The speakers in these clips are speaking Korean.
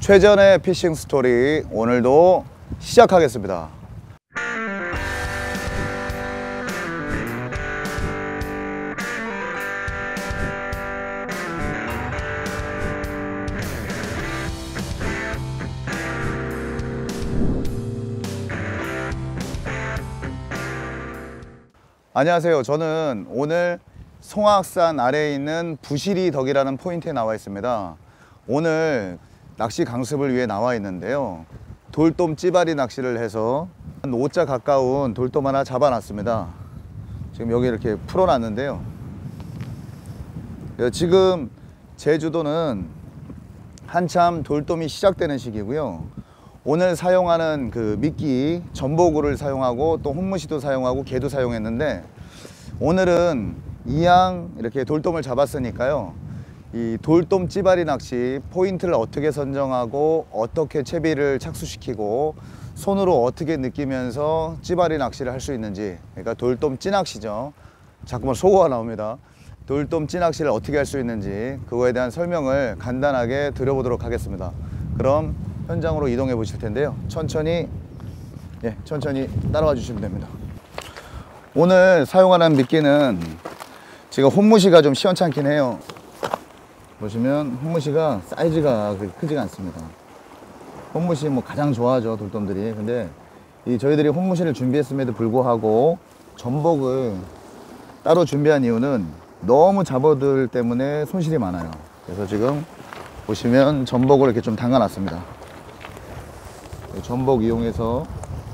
최전의 피싱 스토리 오늘도 시작하겠습니다. 안녕하세요. 저는 오늘 송악산 아래에 있는 부시리 덕이라는 포인트에 나와 있습니다. 오늘 낚시 강습을 위해 나와 있는데요. 돌돔 찌바리 낚시를 해서 한 5자 가까운 돌돔 하나 잡아놨습니다. 지금 여기 이렇게 풀어놨는데요. 지금 제주도는 한참 돌돔이 시작되는 시기고요. 오늘 사용하는 그 미끼 전보구를 사용하고 또 혼무시도 사용하고 개도 사용했는데, 오늘은 이왕 이렇게 돌돔을 잡았으니까요, 이 돌돔 찌바리 낚시 포인트를 어떻게 선정하고 어떻게 채비를 착수시키고 손으로 어떻게 느끼면서 찌바리 낚시를 할 수 있는지, 그러니까 돌돔 찌낚시죠. 자꾸만 소고가 나옵니다. 돌돔 찌낚시를 어떻게 할 수 있는지 그거에 대한 설명을 간단하게 드려보도록 하겠습니다. 그럼 현장으로 이동해 보실 텐데요. 천천히 따라와 주시면 됩니다. 오늘 사용하는 미끼는 지금 혼무시가 좀 시원찮긴 해요. 보시면 혼무시가 사이즈가 그렇게 크지가 않습니다. 혼무시 뭐 가장 좋아하죠, 돌돔들이. 근데 저희들이 혼무시를 준비했음에도 불구하고 전복을 따로 준비한 이유는 너무 잡어들 때문에 손실이 많아요. 그래서 지금 보시면 전복을 이렇게 좀 담가 놨습니다. 전복 이용해서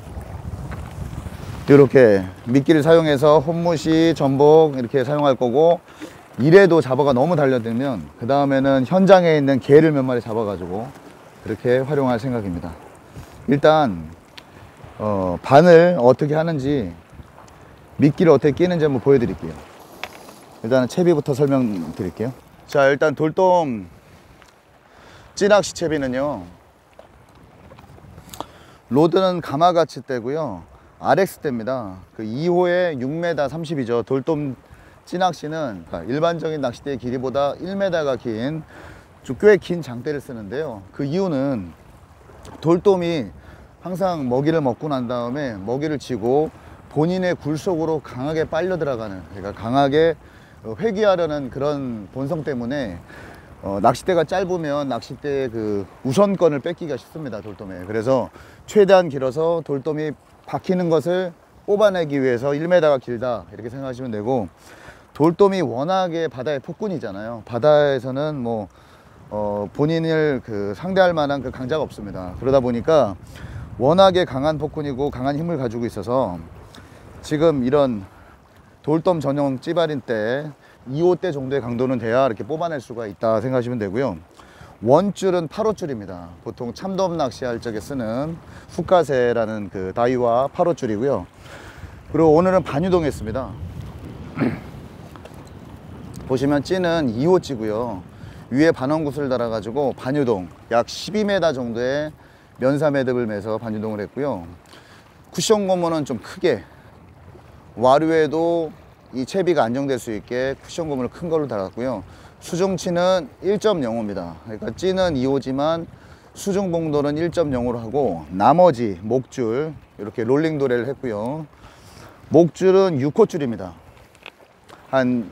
이렇게 미끼를 사용해서 혼무시, 전복 이렇게 사용할 거고, 이래도 잡어가 너무 달려들면 그 다음에는 현장에 있는 개를 몇 마리 잡아가지고 그렇게 활용할 생각입니다. 일단 바늘 어떻게 하는지, 미끼를 어떻게 끼는지 한번 보여드릴게요. 일단은 채비부터 설명드릴게요. 자, 일단 돌돔 찌낚시 채비는요, 로드는 가마가치 떼고요, RX 떼입니다. 그 2호에 6m 30이죠. 돌돔 찌낚시는 일반적인 낚싯대의 길이보다 1m가 긴 꽤 긴 장대를 쓰는데요. 그 이유는 돌돔이 항상 먹이를 먹고 난 다음에 먹이를 쥐고 본인의 굴 속으로 강하게 빨려 들어가는, 그러니까 강하게 회귀하려는 그런 본성 때문에 낚싯대가 짧으면 낚싯대의 그 우선권을 뺏기기가 쉽습니다, 돌돔에. 그래서 최대한 길어서 돌돔이 박히는 것을 뽑아내기 위해서 1m가 길다 이렇게 생각하시면 되고, 돌돔이 워낙에 바다의 폭군이잖아요. 바다에서는 뭐 본인을 상대할 만한 그 강자가 없습니다. 그러다 보니까 워낙에 강한 폭군이고 강한 힘을 가지고 있어서 지금 이런 돌돔 전용 찌바린 때 2호 대 정도의 강도는 돼야 이렇게 뽑아낼 수가 있다 생각하시면 되고요. 원줄은 8호줄입니다. 보통 참돔 낚시할 적에 쓰는 훅가세라는 그 다이와 8호줄이고요. 그리고 오늘은 반유동 했습니다. 보시면 찌는 2호찌고요. 위에 반원굿을 달아가지고 반유동 약 12m 정도의 면사 매듭을 매서 반유동을 했고요. 쿠션 고무는 좀 크게, 와류에도 이 채비가 안정될 수 있게 쿠션 고무를 큰 걸로 달았고요. 수중치는 1.05입니다. 그러니까 찌는 2호지만 수중 봉돌은 1.05로 하고, 나머지 목줄 이렇게 롤링 도래를 했고요. 목줄은 6호줄입니다. 한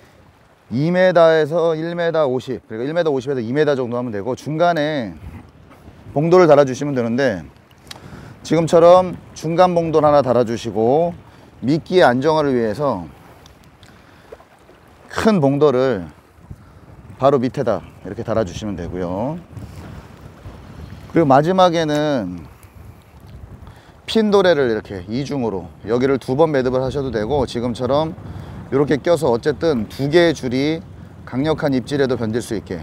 2m에서 1m 50, 그러니까 1m 50에서 2m 정도 하면 되고, 중간에 봉돌을 달아주시면 되는데, 지금처럼 중간 봉돌 하나 달아주시고, 미끼의 안정화를 위해서 큰 봉돌을 바로 밑에다 이렇게 달아주시면 되고요. 그리고 마지막에는 핀도레를 이렇게 이중으로 여기를 2번 매듭을 하셔도 되고, 지금처럼 이렇게 껴서 어쨌든 2개의 줄이 강력한 입질에도 견딜 수 있게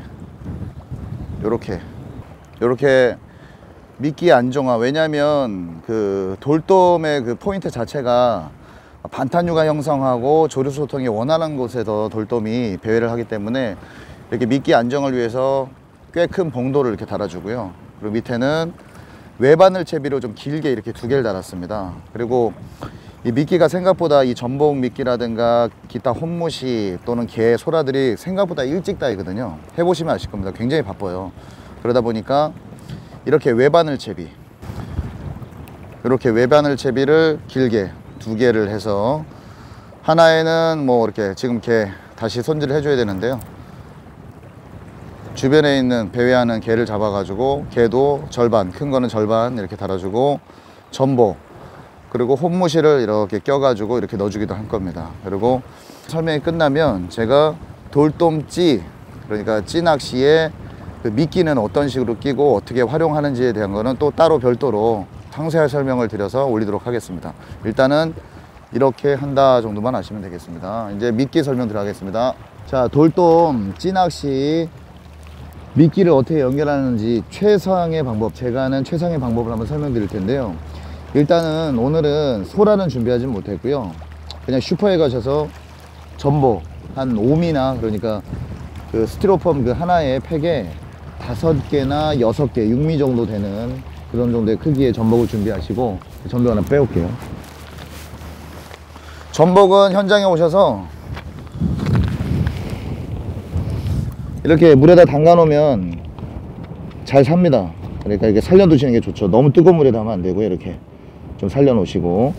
이렇게 미끼 안정화. 왜냐면 그 돌돔의 그 포인트 자체가 반탄유가 형성하고 조류 소통이 원활한 곳에서 돌돔이 배회를 하기 때문에 이렇게 미끼 안정을 위해서 꽤 큰 봉돌을 이렇게 달아주고요. 그리고 밑에는 외바늘 채비로 좀 길게 이렇게 2개를 달았습니다. 그리고 이 미끼가 생각보다 이 전복 미끼라든가 기타 혼무시 또는 개, 소라들이 생각보다 일찍 따이거든요. 해보시면 아실 겁니다. 굉장히 바빠요. 그러다 보니까 이렇게 외바늘 채비, 이렇게 외바늘 채비를 길게 2개를 해서, 하나에는 뭐 이렇게 지금 개 다시 손질을 해줘야 되는데요, 주변에 있는 배회하는 개를 잡아가지고 개도 절반, 큰 거는 절반 이렇게 달아주고, 전복 그리고 혼무실을 이렇게 껴가지고 이렇게 넣어주기도 할 겁니다. 그리고 설명이 끝나면 제가 돌돔찌, 그러니까 찌낚시에 그 미끼는 어떤 식으로 끼고 어떻게 활용하는지에 대한 거는 또 따로 별도로 상세한 설명을 드려서 올리도록 하겠습니다. 일단은 이렇게 한다 정도만 아시면 되겠습니다. 이제 미끼 설명 들어가겠습니다. 자, 돌돔 찌낚시 미끼를 어떻게 연결하는지 최상의 방법, 제가 아는 최상의 방법을 한번 설명드릴 텐데요. 일단은 오늘은 소라는 준비하지 못했고요, 그냥 슈퍼에 가셔서 전복 한 5미나, 그러니까 그 스티로폼 그 하나의 팩에 5개나 6개, 6미 정도 되는 그런 정도의 크기의 전복을 준비하시고, 전복 하나 빼올게요. 전복은 현장에 오셔서 이렇게 물에다 담가 놓으면 잘 삽니다. 그러니까 이렇게 살려 두시는 게 좋죠. 너무 뜨거운 물에 담으면 안 되고요. 이렇게 좀 살려 놓으시고,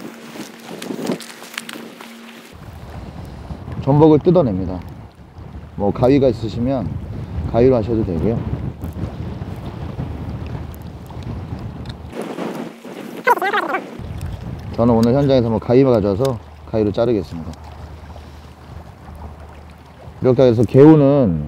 전복을 뜯어냅니다. 뭐 가위가 있으시면 가위로 하셔도 되고요. 저는 오늘 현장에서 뭐 가위만 가져와서 가위로 자르겠습니다. 이렇게 해서 개우는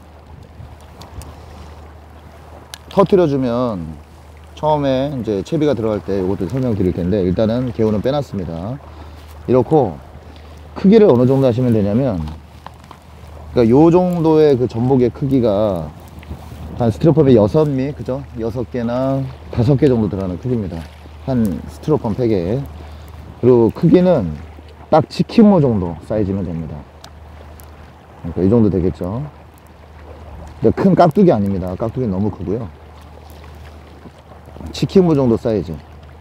터트려주면 처음에 이제 채비가 들어갈 때 이것도 설명드릴 텐데, 일단은 개우는 빼놨습니다. 이렇고 크기를 어느 정도 하시면 되냐면, 그러니까 요 정도의 그 전복의 크기가 한 스티로폼에 6미, 그죠? 6개나 5개 정도 들어가는 크기입니다. 한 스티로폼 팩에. 그리고 크기는 딱 치킨무 정도 사이즈면 됩니다. 그러니까 이 정도 되겠죠. 근데 큰 깍두기 아닙니다. 깍두기 너무 크고요. 치킨무 정도 사이즈.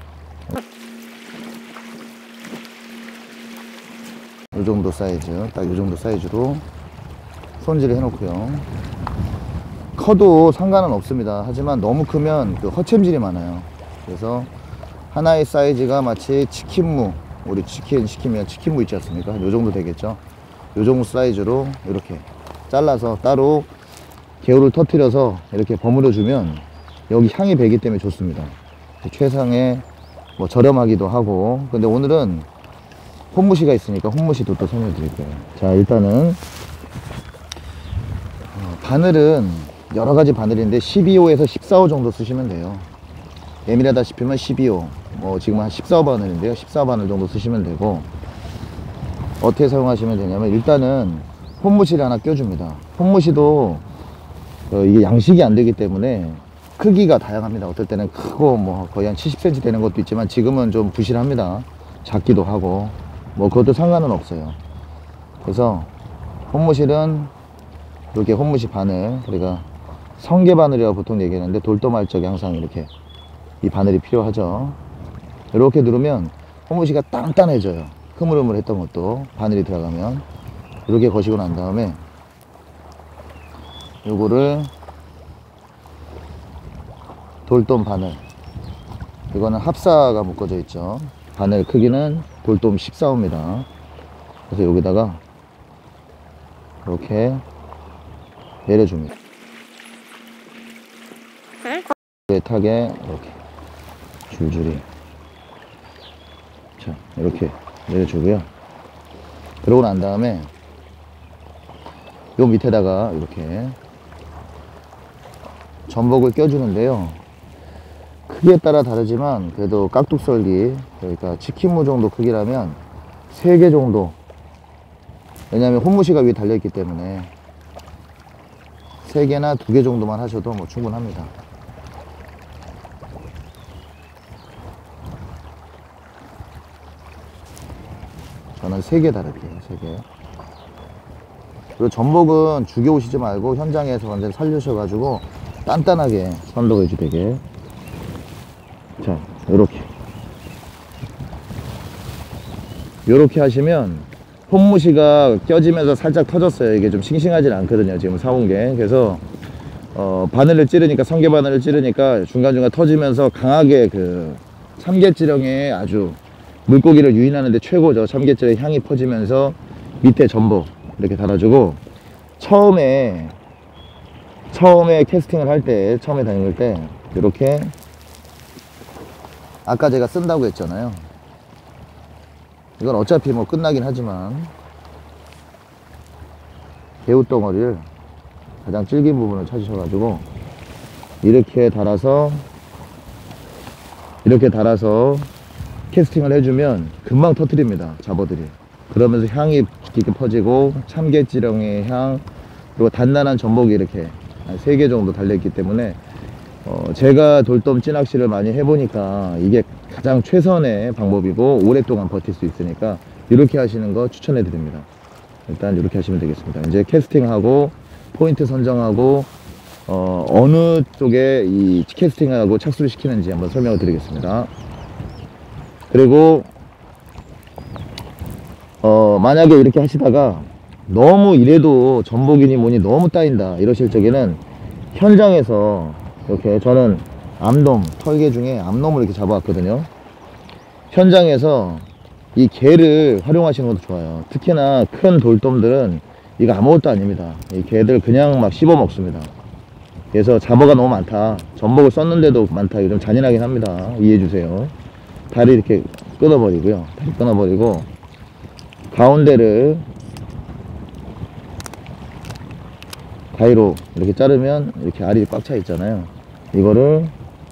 이 정도 사이즈, 딱 이 정도 사이즈로 손질을 해놓고요. 커도 상관은 없습니다. 하지만 너무 크면 그 허챔질이 많아요. 그래서 하나의 사이즈가 마치 치킨무, 우리 치킨 시키면 치킨무 있지 않습니까? 요 정도 되겠죠. 요 정도 사이즈로 이렇게 잘라서 따로 개울을 터뜨려서 이렇게 버무려 주면 여기 향이 배기 때문에 좋습니다. 최상의 뭐 저렴하기도 하고. 근데 오늘은 혼무시가 있으니까 혼무시도 또 설명 드릴게요. 자, 일단은 바늘은 여러 가지 바늘인데 12호에서 14호 정도 쓰시면 돼요. 예민하다 싶으면 12호, 뭐 지금 한 14호 바늘인데요, 14호 바늘 정도 쓰시면 되고, 어떻게 사용하시면 되냐면, 일단은 혼무시를 하나 껴줍니다. 혼무시도 이게 양식이 안 되기 때문에 크기가 다양합니다. 어떨 때는 크고 뭐 거의 한 70cm 되는 것도 있지만, 지금은 좀 부실합니다. 작기도 하고 뭐 그것도 상관은 없어요. 그래서 혼무실은 이렇게 혼무시 바늘, 우리가 성게 바늘이라고 보통 얘기하는데, 돌돔할 적에 항상 이렇게 이 바늘이 필요하죠. 이렇게 누르면 혼무시가 단단해져요. 흐물흐물했던 것도 바늘이 들어가면. 이렇게 거시고 난 다음에 요거를 돌돔 바늘, 이거는 합사가 묶어져 있죠. 바늘 크기는 돌돔 14호입니다. 그래서 여기다가 이렇게 내려줍니다. 타게 이렇게 줄줄이, 자, 이렇게 내려주고요. 그러고 난 다음에 요 밑에다가 이렇게 전복을 껴주는데요. 크기에 따라 다르지만 그래도 깍둑썰기, 그러니까 치킨무 정도 크기라면 3개 정도, 왜냐하면 혼무시가 위에 달려있기 때문에 3개나 2개 정도만 하셔도 뭐 충분합니다. 저는 3개 달을게요. 3개. 그리고 전복은 죽여 오시지 말고 현장에서 완전 살려셔가지고 단단하게 선덕해주 되게. 자, 요렇게 하시면 혼무시가 껴지면서 살짝 터졌어요. 이게 좀 싱싱하진 않거든요, 지금 사온 게. 그래서 바늘을 찌르니까, 성게 바늘을 찌르니까 중간중간 터지면서 강하게 그 참깨지렁에 아주 물고기를 유인하는데 최고죠. 참깨지렁 향이 퍼지면서 밑에 전복 이렇게 달아주고, 처음에 캐스팅을 할 때, 처음에 다닐 때 이렇게 아까 제가 쓴다고 했잖아요. 이건 어차피 뭐 끝나긴 하지만 배우덩어리를 가장 질긴 부분을 찾으셔가지고 이렇게 달아서 캐스팅을 해주면 금방 터뜨립니다, 잡어들이. 그러면서 향이 깊게 퍼지고 참깨지렁의 향, 그리고 단단한 전복이 이렇게 한 3개 정도 달려있기 때문에 제가 돌돔 찌낚시를 많이 해보니까 이게 가장 최선의 방법이고 오랫동안 버틸 수 있으니까 이렇게 하시는 거 추천해 드립니다. 일단 이렇게 하시면 되겠습니다. 이제 캐스팅하고 포인트 선정하고 어느 쪽에 이 캐스팅하고 착수를 시키는지 한번 설명을 드리겠습니다. 그리고 만약에 이렇게 하시다가 너무 이래도 전복이니 뭐니 너무 따인다 이러실 적에는 현장에서 이렇게, 저는 암놈, 털개 중에 암놈을 이렇게 잡아왔거든요. 현장에서 이 개를 활용하시는 것도 좋아요. 특히나 큰 돌돔들은 이거 아무것도 아닙니다. 이 개들 그냥 막 씹어 먹습니다. 그래서 잡어가 너무 많다, 전복을 썼는데도 많다, 이러면 잔인하긴 합니다. 이해해 주세요. 다리 이렇게 끊어버리고요. 다리 끊어버리고 가운데를 가위로 이렇게 자르면 이렇게 알이 꽉 차 있잖아요. 이거를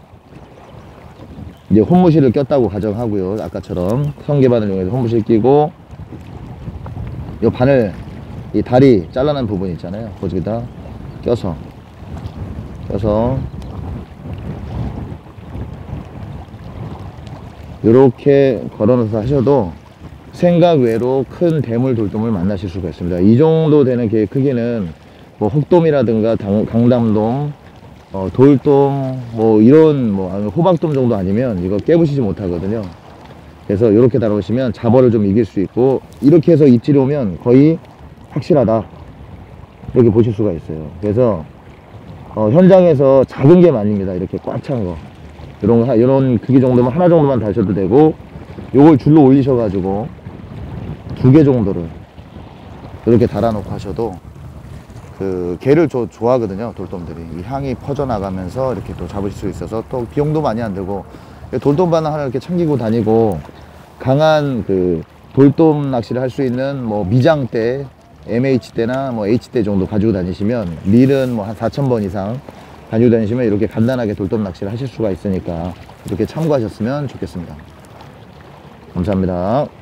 이제 혼무실을 꼈다고 가정하고요. 아까처럼 성게바늘 이용해서 혼무실 끼고, 이 바늘, 이 다리 잘라낸 부분 있잖아요. 거기다 껴서 이렇게 걸어놓아서 하셔도 생각 외로 큰 대물 돌돔을 만나실 수가 있습니다. 이 정도 되는 개 크기는 뭐 혹돔이라든가 강담돔, 돌돔, 뭐 이런 뭐 호박돔 정도 아니면 이거 깨부시지 못하거든요. 그래서 이렇게 다뤄보시면 잡어를 좀 이길 수 있고, 이렇게 해서 입질이 오면 거의 확실하다 이렇게 보실 수가 있어요. 그래서 현장에서 작은 게 아닙니다. 이렇게 꽉 찬 거, 이런 크기 정도면 하나 정도만 다셔도 되고, 요걸 줄로 올리셔 가지고 2개 정도를 이렇게 달아놓고 하셔도, 그 개를 좋아하거든요, 돌돔들이. 이 향이 퍼져나가면서 이렇게 또 잡으실 수 있어서 또 비용도 많이 안 들고, 돌돔 바늘 하나 이렇게 챙기고 다니고, 강한 그 돌돔 낚시를 할 수 있는 뭐 미장대, MH대나 뭐 H대 정도 가지고 다니시면, 릴은 뭐 한 4,000번 이상 다니고 다니시면 이렇게 간단하게 돌돔 낚시를 하실 수가 있으니까 이렇게 참고하셨으면 좋겠습니다. 감사합니다.